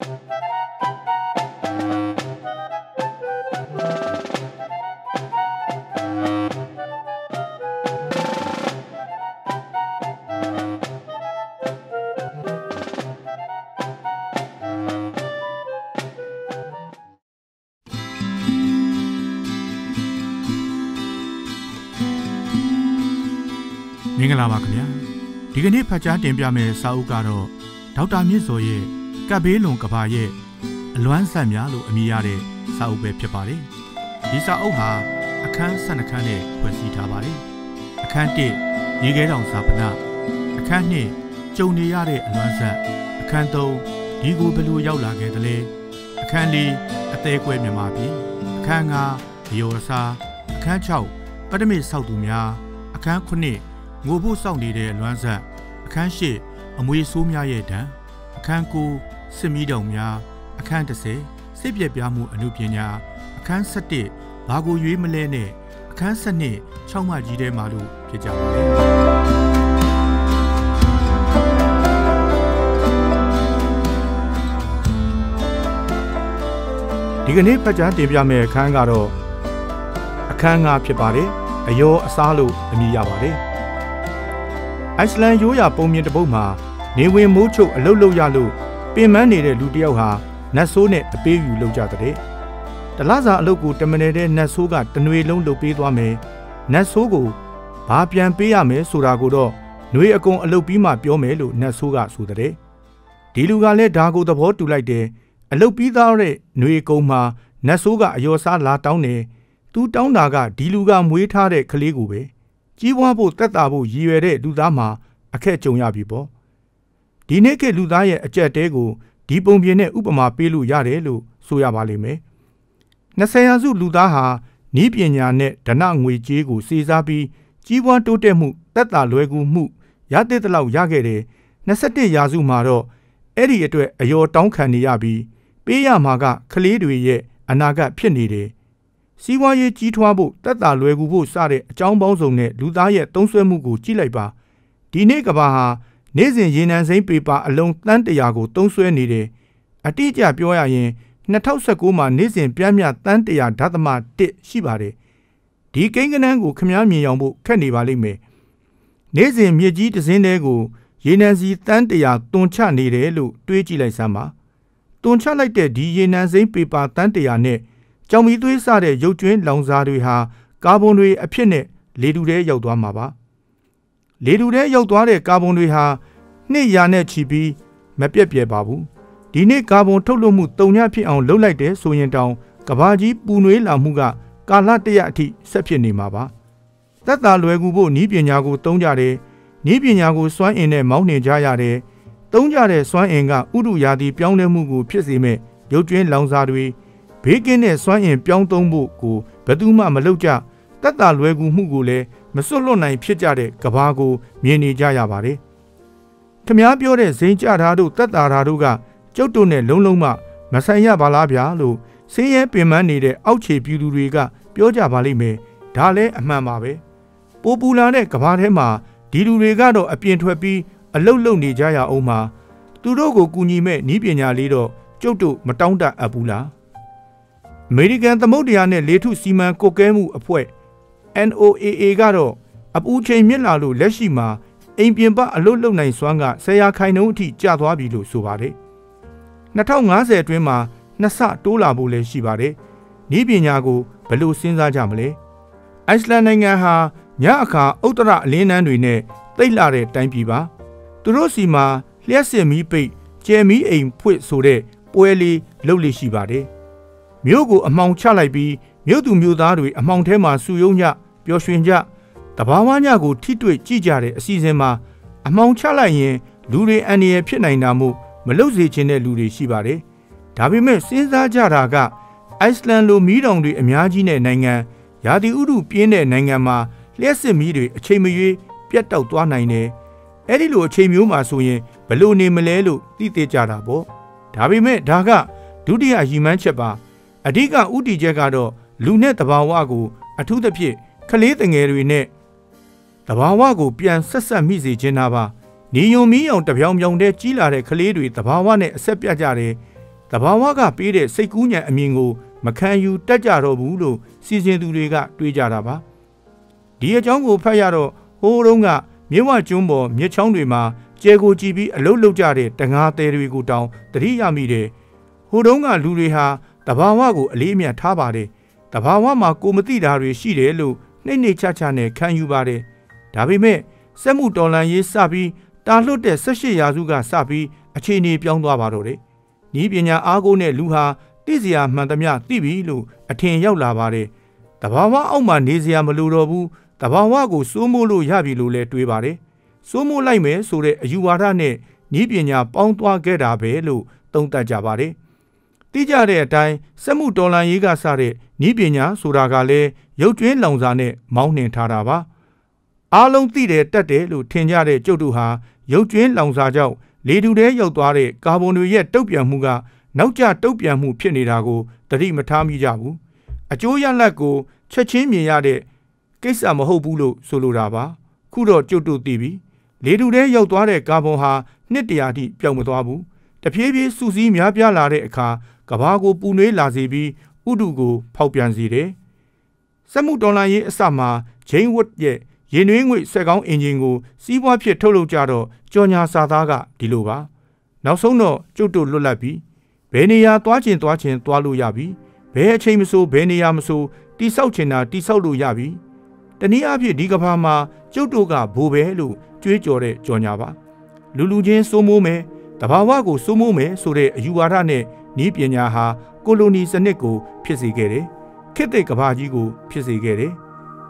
မင်္ဂလာပါခင်ဗျာဒီကနေ့ဖတ်ကြားတင်ပြမယ့်စာအုပ်ကတော့ဒေါက်တာမြင့်စောရဲ့ကပ်ဘေးလွန်ကဘာရဲ့အလွမ်းဆက်များလို့အမည်ရတဲ့စာအုပ်ပဲဖြစ်ပါတယ်ဒီစာအုပ်ဟာအခန်း12ခန်းနဲ့ဖွဲ့စည်းထားပါတယ်အခန်း1ရေခဲတောင်ဇာပနအခန်း2ကြုံနေရတဲ့အလွမ်းဆက်အခန်း3ဒီကိုဘယ်လိုရောက်လာခဲ့သလဲအခန်း4အသေးကွဲမြန်မာပြည်အခန်း5ရော်စာအခန်း6ပထမဆောက်သူများအခန်း9ငိုဖို့စောင့်နေတဲ့အလွမ်းဆက်အခန်း၈အမွေဆိုးများရဲ့တံအခန်း9စစ်မီးတောင်များအခန်း10စစ်ပြက်ပြားမှုအမှုပညာအခန်း17ဘာကိုရွေးမလဲနဲ့အခန်း12 6မှကြီးထဲမှာလို့ဖြစ်ကြပါတယ်ဒီကနေ့ဖတ်ကြားတင်ပြမယ့်အခန်းကတော့အခန်း9ဖြစ်ပါတယ်အယောအစားလို့အမည်ရပါတယ်အိုက်စလန်ရိုးရာပုံမြင်တစ်ပုဒ်မှာနေဝင်မိုးချုပ်အလုတ်လုပ်ရလို့ပင်ပန်းနေတဲ့လူတစ်ယောက်ဟာနတ်ဆိုးနဲ့အပေးယူလုပ်ကြတဲ့တလားစာအလုတ်ကိုတမနယ်တဲ့နတ်ဆိုးကတနွေလုံးလုပ်ပေးသွားမယ်နတ်ဆိုးကိုဘာပြန်ပေးရမယ်ဆိုတာကိုတော့ຫນွေအကုန်အလုတ်ပြီးမှပြောမယ်လို့နတ်ဆိုးကဆိုတဲ့ဒီလူကလည်းဒါကိုသဘောတူလိုက်တယ်အလုတ်ပြီးသားတဲ့ຫນွေအကုန်မှာနတ်ဆိုးကအယောစားလာတောင်းတယ်သူတောင်းတာကဒီလူကမွေးထားတဲ့ကလေးကိုပဲကြီးပွားဖို့တက်တာဖို့ရည်ရွယ်တဲ့လူသားမှာအခက်ကြုံရပြီပေါ့ဒီနေ့ကလူသားရဲ့အကြက်တဲကိုဒီပုံပြင်နဲ့ဥပမာပေးလို့ရတယ်လို့ဆိုရပါလိမ့်မယ်20ရာစုလူသားဟာဤပညာနဲ့ဓနငွေကြေးကိုစေစားပြီးကြီးပွားတိုးတက်မှုတက်တာလွယ်ကူမှုရတဲ့တလောက်ရခဲ့တယ်21ရာစုမှာတော့အဲ့ဒီအတွက်အယောတောင်းခံနေရပြီးပေးရမှာကကလေးတွေရဲ့အနာဂတ်ဖြစ်နေတယ်စီးပွားရေးကြီးထွားဖို့တက်တာလွယ်ကူဖို့စတဲ့အကြောင်းပေါင်းစုံနဲ့လူသားရဲ့သုံးစွဲမှုကိုကြည့်လိုက်ပါဒီနေ့ကဘာဟာနေ့စဉ်ရေနံစိမ်းပေပါအလုံးတန်း100ကိုသုံးစွဲနေတယ်အတိအကျပြောရရင်2019မှာနေ့စဉ်ပြန့်မြတန်း100.1ရှိပါတယ်ဒီကိန်းဂဏန်းကိုခမားမြင်အောင်ဖို့ခက်နေပါလိမ့်မယ်နေ့စဉ်မြေကြီးတစ်စင်းတည်းကိုရေနံစီတန်း100တွန်ချနေတယ်လို့တွေးကြည့်လိုက်စမ်းပါတွန်ချလိုက်တဲ့ဒီရေနံစိမ်းပေပါတန်း100နဲ့ကြောင်မီသွေးစတဲ့ရုပ်ကျွင်းလောင်စာတွေဟာကာဗွန်တွေအဖြစ်နဲ့လေထုထဲရောက်သွားမှာပါလေထုထဲရောက်သွားတဲ့ကာဗွန်တွေဟာနှစ်ရာနဲ့ချီပြီးမပြတ်ပြဲပါဘူးဒီနေ့ကာဗွန်ထုတ်လွှတ်မှုတုံညဖြစ်အောင်လုပ်လိုက်တဲ့ဆိုရင်တောင်ကဘာကြီးပူနွေးလာမှုကကာလတရအထိဆက်ဖြစ်နေမှာပါသက်သာလွယ်ကူဖို့ဤပညာကိုသုံးကြတယ်ဤပညာကိုစွမ်းအင်နဲ့မောင်းနှင်ကြရတယ်သုံးကြတဲ့စွမ်းအင်ကဥတုရာသီပြောင်းလဲမှုကိုဖြစ်စေမဲ့ရုပ်ကျွင်းလောင်စာတွေဘေးကင်းတဲ့စွမ်းအင်ပြောင်းသုံးဖို့ကိုဘယ်သူမှမလုပ်ကြတက်တာလွယ်ကူမှုကိုလည်းမစွတ်လွတ်နိုင်ဖြစ်ကြတဲ့ကဘာကိုမြင်နေကြရပါတယ်ခမားပြောတဲ့ဇိမ်ကြထားတို့တက်တာထားတို့ကကျုပ်တို့နဲ့လုံးလုံးမမဆိုင်ရပါလားဗျာလို့ဆင်းရဲပင်ပန်းနေတဲ့အောက်ခြေပြည်သူတွေကပြောကြပါလိမ့်မယ်ဒါလည်းအမှန်ပါပဲပိုပူလာတဲ့ကဘာထဲမှာဒီလူတွေကတော့အပြင်ထွက်ပြီးအလုတ်လုံနေကြရအောင်မှာသူတို့ကိုကူညီမဲ့ဤပညာလေးတော့ကျုပ်တို့မတောင်းတအပ်ဘူးလားအမေရိကန်သမုဒ္ဒရာနဲ့လေထုစီမံကွပ်ကဲမှုအဖွဲ့ NOAA ကတော့အပူချိန်မြင့်လာလို့လက်ရှိမှာအိမ်ပြင်ပအလုပ်လုပ်နိုင်စွမ်းက10%အထိကျသွားပြီလို့ဆိုပါတယ်2050အတွင်းမှာ2ဆတိုးလာဖို့လည်းရှိပါတယ်ဤပညာကိုဘယ်လိုစဉ်းစားကြမလဲအိုက်စလန်နိုင်ငံဟာညအခါဥတ္တရအလင်းနှန်းတွေနဲ့သိပ်လာတဲ့တိုင်းပြည်ပါသူတို့စီမှာလျှက်စစ်မီးပိတ်ကျဲမီးအိမ်ဖွင့်ဆိုတဲ့ပွဲလေးလုပ်လို့ရှိပါတယ်မြို့ကိုအမှောင်ချလိုက်ပြီးမြို့သူမြို့သားတွေအမှောင်ထဲမှာစုယုံညပျော်ရွှင်ကြတဘာဝညကိုထိတွေ့ကြည့်ကြတဲ့အစီအစဉ်မှာအမှောင်ချလိုက်ရင်လူတွေအန္တရာယ်ဖြစ်နိုင်တာမို့မလုပ်စေချင်တဲ့လူတွေရှိပါတယ်ဒါပေမဲ့စဉ်းစားကြတာကအိုက်စလန်လိုမီးတောင်တွေအများကြီးနဲ့နိုင်ငံရာသီဥတုပြင်းတဲ့နိုင်ငံမှာလျှက်စစ်မီးတွေအချိန်မရွေးပြတ်တောက်သွားနိုင်တယ်အဲ့ဒီလိုအချိန်မျိုးမှာဆိုရင်ဘယ်လိုနေမလဲလို့သိသေးကြတာပေါ့ဒါပေမဲ့ဒါကဒုတိယရည်မှန်းချက်ပါအဓိကဥတီချက်ကတော့လူနဲ့တဘာဝကိုအထူးသဖြင့်ကလေးငယ်တွေနဲ့တဘာဝကိုပြန်ဆက်ဆက်မိစေချင်တာပါနေယုံမီးအောင်တပြောင်ပြောင်တည်းကြီးလာတဲ့ကလေးတွေတဘာဝနဲ့အဆက်ပြတ်ကြတယ်တဘာဝကပေးတဲ့စိတ်ကူးညံအမြင်ကိုမခံယူတတ်ကြတော့ဘူးလို့စီစဉ်သူတွေကတွေးကြတာပါဒီအကြောင်းကိုဖတ်ရတော့ဟိုးတုန်းကမြစ်ဝကျွန်းပေါ်မြစ်ချောင်းတွေမှာကျဲကိုကြည့်ပြီးအလုတ်လုတ်ကြတဲ့တငါးသေးတွေကိုတောင်သတိရမိတယ်ဟိုတုန်းကလူတွေဟာတဘာဝကိုအလေးအမြတ်ထားပါတယ်တဘာဝမှာကိုမသိတာတွေရှိတယ်လို့နှိမ့်နှိမ့်ချချနဲ့ခံယူပါတယ်ဒါပေမဲ့စက်မှုတော်လှန်ရေးစပြီးတာလွတ်တဲ့18ရာစုကစပြီးအခြေအနေပြောင်းသွားပါတော့တယ်ဤပညာအားကိုးနဲ့လူဟာသိစရာမှန်သမျှသိပြီလို့အထင်ရောက်လာပါတယ်တဘာဝအောက်မှာနေစရာမလိုတော့ဘူးတဘာဝကိုစိုးမိုးလို့ရပြီလို့လည်းတွေးပါတယ်စိုးမိုးလိုက်မယ်ဆိုတဲ့အယူဝါဒနဲ့ဤပညာပေါင်းသွားခဲ့တာပဲလို့သုံးသပ်ကြပါတယ်သိကြတဲ့အတိုင်းစက်မှုတော်လှန်ရေးကစတဲ့ဤပညာဆိုတာကလည်းရုပ်ကျွင်းလောင်စာနဲ့မောင်းနှင်ထားတာပါအားလုံးသိတယ်တတ်တယ်လို့ထင်ကြတဲ့ကျုပ်တို့ဟာရုပ်ကျွင်းလောင်စာကြောင့်လေထုထဲရောက်သွားတဲ့ကာဗွန်တွေရဲ့တုပ်ပြန်မှုကနောက်ကျတုပ်ပြန်မှုဖြစ်နေတာကိုသတိမထားမိကြဘူးအကျိုးရလဒ်ကိုချက်ချင်းမြင်ရတဲ့ကိစ္စမဟုတ်ဘူးလို့ဆိုလိုတာပါခုတော့ကျုပ်တို့သိပြီလေထုထဲရောက်သွားတဲ့ကာဗွန်ဟာနှစ်တရာထိပျောက်မသွားဘူးတဖြည်းဖြည်းစုစည်းများပြားလာတဲ့အခါကဘာကိုပူနွေးလာစေပြီးဥဒုကိုဖောက်ပြန်စေတယ်စက်မှုတော်လှန်ရေးအစမှာဂျိန်းဝတ်ရဲ့ရေနွေးငွေစက်ကောင်းအင်ဂျင်ကိုစီးပွားဖြစ်ထုတ်လုပ်ကြတော့ကြော်ညာစာသားကဒီလိုပါနောက်ဆုံးတော့ကျုပ်တို့လွတ်လပ်ပြီဘယ်နေရာသွားချင်သွားလို့ရပြီဘယ်အချိန်မဆိုဘယ်နေရာမဆိုတိဆောက်ချင်တာတိဆောက်လို့ရပြီတနည်းအားဖြင့်ဒီကဘာမှာကျုပ်တို့ကဘိုးပဲလို့ကြွေးကြော်တဲ့ကြော်ညာပါလူချင်းစိုးမိုးမယ်တဘာဝကိုစိုးမိုးမယ်ဆိုတဲ့အယူဝါဒနဲ့ဤပညာဟာကိုလိုနီစနစ်ကိုဖြစ်စေခဲ့တယ်ခေတ်သစ်ကဘာကြီးကိုဖြစ်စေခဲ့တယ်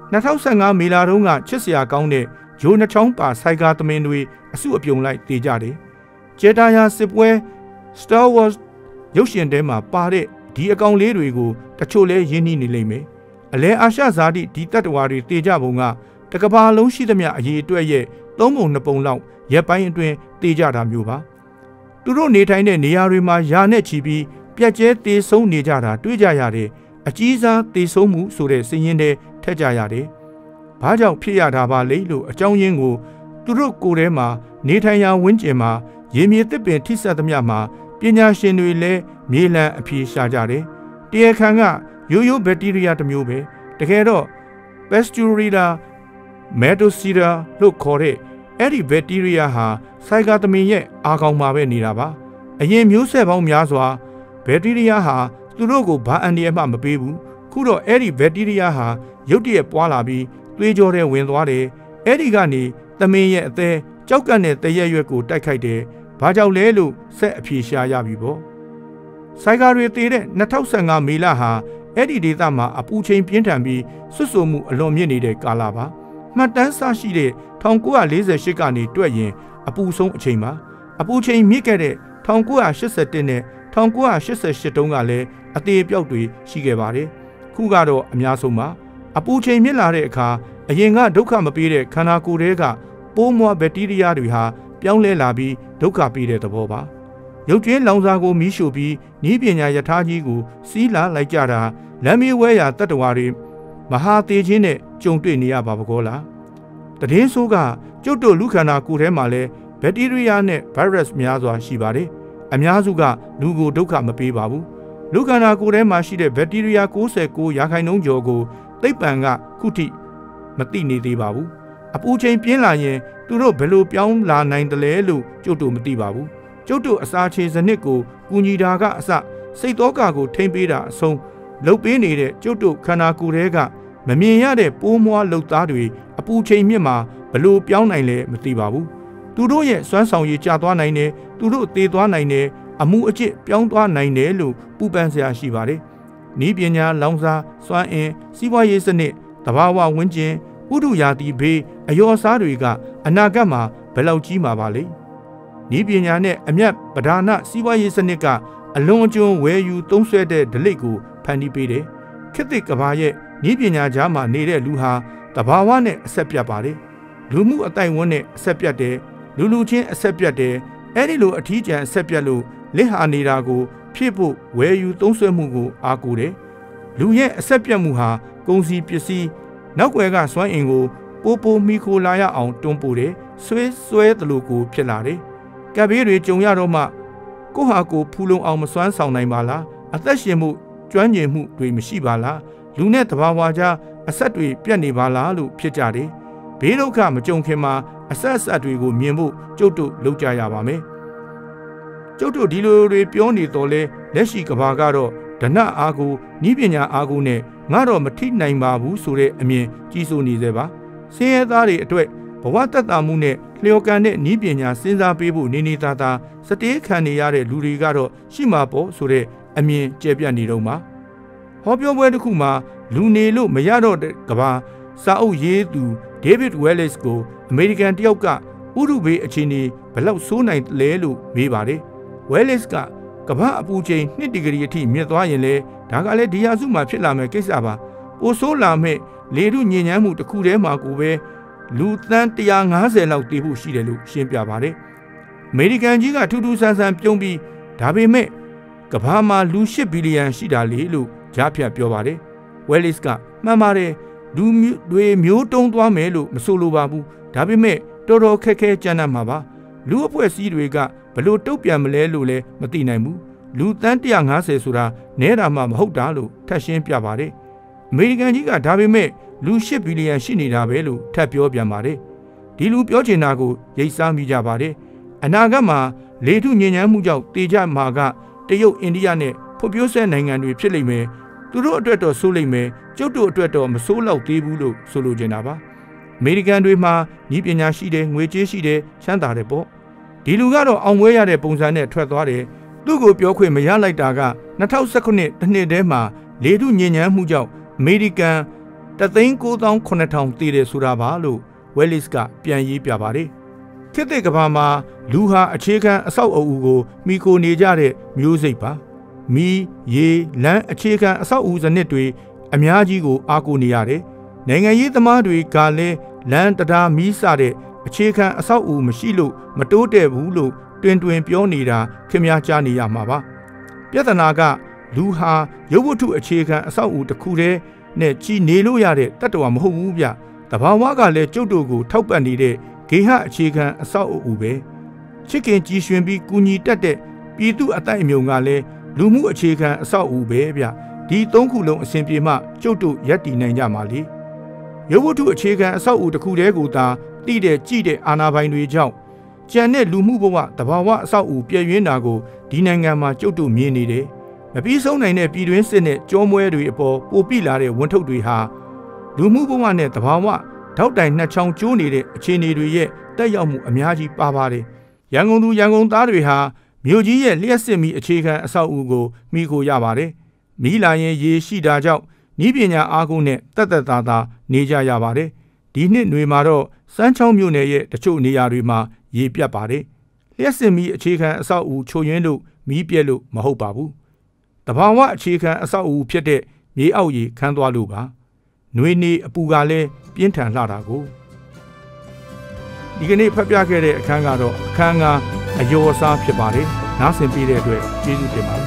2015မေလတုန်းကချစ်စရာကောင်းတဲ့ဂျိုးနှချောင်းပါဆိုင်ကာသမင်တွေအစုအပြုံလိုက်တေကြတယ်ဂျက်တာယာစစ်ပွဲ Star Wars ရုပ်ရှင်ထဲမှာပါတဲ့ဒီအကောင်လေးတွေကိုတချို့လဲရင်းနှီးနေလိမ့်မယ်အလဲအာရှဇာတိဒီတတ္တဝါတွေတေကြပုံကတကဘာလုံးရှိသမျှအရေးအတွက်ရဲ့3ပုံ2ပုံလောက်ရက်ပိုင်းအတွင်းတေကြတာမျိုးပါသူတို့နေထိုင်တဲ့နေရာတွေမှာယာနဲ့ချီပြီးပြက်ကျဲတေဆုံးနေကြတာတွေ့ကြရတယ်အကြီးစားတေဆုံးမှုဆိုတဲ့စည်ရင်းတွေထက်ကြရတယ်။ဘာကြောင့်ဖြစ်ရတာပါလဲလို့အကြောင်းရင်းကိုသူတို့ကိုယ်ထဲမှာနေထိုင်ရာဝန်းကျင်မှာရေမြေသစ်ပင်ထိစပ်သမျှမှာပညာရှင်တွေလည်းမြေလံအဖြေရှာကြတယ်။တရားခံကရိုးရိုးဘက်တီးရီးယားတစ်မျိုးပဲတကယ်တော့ Pasturella Metocera လို့ခေါ်တဲ့အဲ့ဒီဘက်တီးရီးယားဟာဆိုင်ကာသမင်ရဲ့အာကောင်မှာပဲနေတာပါ။အရင်မျိုးဆက်ပေါင်းများစွာဘက်တီးရီးယားဟာသူတို့ကိုဘာအန်ဒီအမှမပေးဘူးခုတော့အဲ့ဒီဘက်တီးရီးယားဟာရုတ်တရက်ပွားလာပြီးသွေးကြောထဲဝင်သွားတယ်အဲ့ဒီကနေသမင်ရဲ့အသေးကြောက်ကပ်နဲ့တရက်ရွက်ကိုတိုက်ခိုက်တယ်ဘာကြောင့်လဲလို့ဆက်အဖြေရှာရပြီပေါ့ဆိုင်ကာတွေတည်တဲ့2015မေလဟာအဲ့ဒီဒေသမှာအပူချိန်ပြင်းထန်ပြီးဆွတ်ဆိုမှုအလွန်မြင့်နေတဲ့ကာလပါမှတ်တမ်းဆရှိတဲ့1948ကနေတွက်ရင်အပူဆုံးအချိန်ပါအပူချိန်မြင့်ခဲ့တဲ့1981နဲ့1988တုန်းကလည်းအသေးပြောက်တွေရှိခဲ့ပါတယ်ခုကတော့အများဆုံးပါအပူချိန်မြင့်လာတဲ့အခါအရင်ကဒုက္ခမပေးတဲ့ခန္ဓာကိုယ်တွေကပိုးမွားဘက်တီးရီးယားတွေဟာပြောင်းလဲလာပြီးဒုက္ခပေးတဲ့သဘောပါရုပ်ကျွင်းလောင်စာကိုမီးရှို့ပြီးဤပညာယထာကြီးကိုစီးလာလိုက်ကြတာလမ်းမေးဝဲရာတတ္တဝါတွေမဟာသေးချင်းနဲ့ကြုံတွေ့နေရပါဘကောလားတည်င်းဆိုးကကျုပ်တို့လူခန္ဓာကိုယ်ထဲမှာလဲဘက်တီးရီးယားနဲ့ဗိုင်းရပ်စ်များစွာရှိပါတယ်အများစုကလူကိုဒုက္ခမပေးပါဘူးလူခန္ဓာကိုယ်ထဲမှာရှိတဲ့ဘက်တီးရီးယား99%ကျော်ကိုသိပ္ပံကခုထိမသိနေသေးပါဘူးအပူချိန်ပြင်းလာရင်သူတို့ဘယ်လိုပြောင်းလာနိုင်တယ်လဲလို့ကျုပ်တို့မသိပါဘူးကျုပ်တို့အစာချေစနစ်ကိုကူညီတာကအစစိတ်သောကကိုထိမ့်ပေးတာအဆုံးလှုပ်ပေးနေတဲ့ကျုပ်တို့ခန္ဓာကိုယ်ထဲကမမြင်ရတဲ့ပိုးမွားလှုပ်သားတွေအပူချိန်မြင့်မှာဘယ်လိုပြောင်းနိုင်လဲမသိပါဘူးသူတို့ရဲ့စွမ်းဆောင်ရည်ကျသွားနိုင်တယ်သူတို့သေသွားနိုင်တယ်အမှုအကျင့်ပြောင်းသွားနိုင်တယ်လို့ပူပန်စရာရှိပါတယ်။ဤပညာလောင်စာစွမ်းအင်စီးပွားရေးစနစ်တဘာဝဝန်းကျင်ဥဒုရာသီဘေးအယောအစားတွေကအနာဂတ်မှာဘယ်လောက်ကြီးမှာပါလဲ။ဤပညာနဲ့အမြတ်ပဓာနစီးပွားရေးစနစ်ကအလွန်အကျွံဝယ်ယူသုံးဆွဲတဲ့ဒလိတ်ကိုဖန်တီးပေးတယ်။ခေတ်သစ်ကဘာရဲ့ဤပညာကြားမှာနေတဲ့လူဟာတဘာဝနဲ့အဆက်ပြတ်ပါတယ်။လူမှုအတိုင်းဝန်းနဲ့အဆက်ပြတ်တယ်လူချင်းအဆက်ပြတ်တယ်အဲ့ဒီလိုအထီးကျန်အဆက်ပြတ်လို့လက်ဟာနေတာကိုဖြည့်ဖို့ဝယ်ယူသုံးစွဲမှုကိုအားကိုးတယ်လူရဲ့အဆက်ပြတ်မှုဟာကုန်စည်ပစ္စည်းနောက်ွယ်ကစွမ်းအင်ကိုပိုမိခိုလာရအောင်တွန်းပို့တယ်ဆွဲသလိုကိုဖြစ်လာတယ်ကပ်ဘေးတွေကြုံရတော့မှကိုဟာကိုဖူလုံအောင်မစွမ်းဆောင်နိုင်ပါလားအသက်ရှင်မှုကျွမ်းကျင်မှုတွေမရှိပါလားလူနဲ့တဘာဝကြားအဆက်တွေပြတ်နေပါလားလို့ဖြစ်ကြတယ်ဘေးဒုက္ခမကြုံခင်မှာအဆက်အဆက်တွေကိုမြင်ဖို့ကျုပ်တို့လုပ်ကြရပါမယ်ကျုပ်တို့ဒီလိုတွေပြောနေတော့လဲလက်ရှိကဘာကတော့ဓနအားကိုဤပညာအားကိုနဲ့ငါတော့မထိနိုင်ပါဘူးဆိုတဲ့အမြင်ကြီးစိုးနေသေးပါဆင်းရဲသားတွေအတွက်ဘဝတတ်တာမှုနဲ့လျော်ကန်တဲ့ဤပညာစဉ်းစားပေးဖို့နေနေသားသားစတေးခံနေရတဲ့လူတွေကတော့ရှိမှာပေါ့ဆိုတဲ့အမြင်ကျပြတ်နေတော့မှာဟောပြောပွဲတစ်ခုမှာလူနေလို့မရတော့တဲ့ကဘာစာအုပ်ရေးသူဒေးဗစ်ဝဲလစ်ကိုအမေရိကန်တယောက်ကဥရုဘေးအခြေအနေဘယ်လောက်ဆိုးနိုင်လဲလို့မေးပါတယ်ဝဲလစ်ကကဘာအပူချိန်2 ဒီဂရီအထိမြင့်သွားရင်လေဒါကလည်းဒီယာစုမှာဖြစ်လာမယ့်ကိစ္စပါပိုဆိုးလာမဲ့လေထုညဉ့်ညမ်းမှုတစ်ခုတည်းမှာကိုပဲလူသန်း150လောက်တည်ဖို့ရှိတယ်လို့ရှင်းပြပါတယ်အမေရိကန်ကြီးကထူးထူးဆန်းဆန်းပြုံးပြီးဒါပေမဲ့ကဘာမှာလူ8 ဘီလီယံရှိတာလေလို့ကြားဖြတ်ပြောပါတယ်ဝဲလစ်ကမှန်ပါတယ်လူတွေမျိုးတုံးသွားမယ်လို့မဆိုလိုပါဘူးဒါပေမဲ့တော်တော်ခက်ခဲကြမ်းတမ်းမှာပါလူအဖွဲ့အစည်းတွေကဘလို့တုတ်ပြန်မလဲလို့လည်းမသိနိုင်ဘူးလူသန်း150ဆိုတာနဲတာမှမဟုတ်တာလို့ထပ်ရှင်းပြပါတယ်အမေရိကန်ကြီးကဒါပေမဲ့လူ8 ဘီလီယံရှိနေတာပဲလို့ထပ်ပြောပြန်ပါတယ်ဒီလူပြောချင်တာကိုရိပ်စားမိကြပါတယ်အနာဂတ်မှာလေထုညဉ့်ညမ်းမှုကြောင့်တေကြမှာကတရုတ်အိန္ဒိယနဲ့ဖွံ့ဖြိုးဆဲနိုင်ငံတွေဖြစ်လိမ့်မယ်သူတို့အတွက်တော့ဆိုးလိမ့်မယ်ကျုပ်တို့အတွက်တော့မဆိုးလောက်သေးဘူးလို့ဆိုလိုချင်တာပါအမေရိကန်တွေမှာဤပညာရှိတယ်ငွေကြေးရှိတယ်ချမ်းသာတယ်ပေါ့ဒီလူကတော့အောင်ပွဲရတဲ့ပုံစံနဲ့ထွက်သွားတယ်သူ့ကိုပြောခွင့်မရလိုက်တာက2019တစ်နှစ်တည်းမှာလေထုညဉ့်ညမ်းမှုကြောင့်အမေရိကန်1,9,800တည်တယ်ဆိုတာပါလို့ဝဲလစ်ကပြန်ရေးပြပါတယ်ခေတ်သစ်ကမ္ဘာမှာလူဟာအခြေခံအဆောက်အအုံကိုမိခိုနေကြတဲ့မျိုးစိတ်ပါမီးရေလမ်းအခြေခံအဆောက်အဦစနစ်တွေအများကြီးကိုအားကိုးနေရတယ်နိုင်ငံရေးသမားတွေကလည်းလမ်းတရားမီးစတဲ့အခြေခံအဆောက်အဦမရှိလို့မတိုးတက်ဘူးလို့တွင်ပြောနေတာခင်များကြားနေရမှာပါပြဿနာကလူဟာရုပ်ဝတ္ထုအခြေခံအဆောက်အဦတစ်ခုတည်းနဲ့ကြီးနေလို့ရတဲ့တတ္တဝါမဟုတ်ဘူးဗျတဘာဝကလည်းကျုပ်တို့ကိုထောက်ပံ့နေတဲ့ဂေဟအခြေခံအဆောက်အဦပဲချစ်ခင်ကြည်ရွှင်ပြီးကူညီတတ်တဲ့ပြည်သူအတိုက်အမြုံကလည်းလူမှုအခြေခံအဆောက်အဦပဲဗျဒီ3ခုလုံးအစဉ်ပြေမှကျုပ်တို့ရပ်တည်နိုင်ကြမှာလေရုပ်ဝတ္ထုအခြေခံအဆောက်အဦတစ်ခုတည်းကိုသာတိတဲ့ကြည့်တဲ့အာဏာပိုင်တွေကြောင့်ကြံတဲ့လူမှုဘဝတဘာဝအဆောက်အဦပြည့်ရင်းတာကိုဒီနိုင်ငံမှာကျုပ်တို့မြင်နေတယ်မပြီးဆုံးနိုင်တဲ့ပြည်တွင်းစစ်နဲ့ကြောမွဲတွေအပေါ်ပိုပြလာတဲ့ဝန်ထုတ်တွေဟာလူမှုဘဝနဲ့တဘာဝထောက်တိုင်နှစ်ချောင်းကျိုးနေတဲ့အခြေအနေတွေရဲ့တက်ရောက်မှုအများကြီးပါပါတယ်ရန်ကုန်သူရန်ကုန်သားတွေဟာမြို့ကြီးရဲ့လျှက်စစ်မီအခြေခံအဆောက်အဦကိုမိခိုရပါတယ်မီးလာရင်ရေရှိတာကြောင့်ဤပညာအားကိုးနဲ့တက်တက်သားသားနေကြရပါတယ်ဒီနှစ်တွေမှာတော့စမ်းချောင်းမြို့နယ်ရဲ့တချို့နေရာတွေမှာရေပြတ်ပါတယ်လျှက်စစ်မီအခြေခံအဆောက်အဦချို့ယွင်းလို့မီးပြက်လို့မဟုတ်ပါဘူးတဘာဝအခြေခံအဆောက်အဦဖြစ်တဲ့မြေအောက်ရေခန်းသွားလို့ပါຫນွေနေအပူကလည်းပြင်းထန်လှတာကိုဒီကနေ့ဖတ်ပြခဲ့တဲ့အခန်းကတော့အခန်းကအယောအစားဖြစ်ပါတယ်နားဆင်ပေးတဲ့အတွက်ကျေးဇူးတင်ပါတယ်